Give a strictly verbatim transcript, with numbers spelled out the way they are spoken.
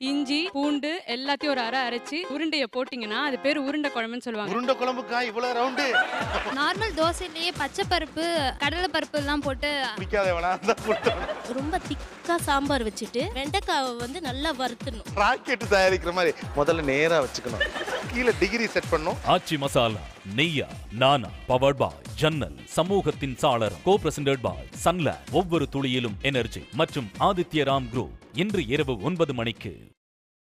இஞ்சி பூண்டு எல்லாத்தையும் ஒரு அரை அரைச்சி உருண்டைய போட்டீங்கன்னா அது பேர் உருண்டை குழம்புன்னு சொல்லுவாங்க. உருண்டை குழம்புக்கா இவ்வளவு ரவுண்டு? நார்மல் தோசையிலேயே பச்சை பருப்பு கடலை பருப்பு எல்லாம் போட்டு ரொம்ப திக்கா சாம்பார் வச்சுட்டு வெண்டைக்காவை வந்து நல்லா வறுத்தணும். ராக்கெட் தயாரிக்கிற மாதிரி முதல்ல நேரா வச்சுக்கணும், கீழே டிகிரி செட் பண்ணணும். ஆச்சி மசாலா நெய்யா நானா பவர்ட் பாய் ஜன்னல் சமூகத்தின் சாளரம் கோ பிரசன்டட் பாய் சன்லேண்ட் ஒவ்வொரு துளியிலும் எனர்ஜி மற்றும் ஆதித்ய ராம் குரூப் இன்று இரவு ஒன்பது மணிக்கு.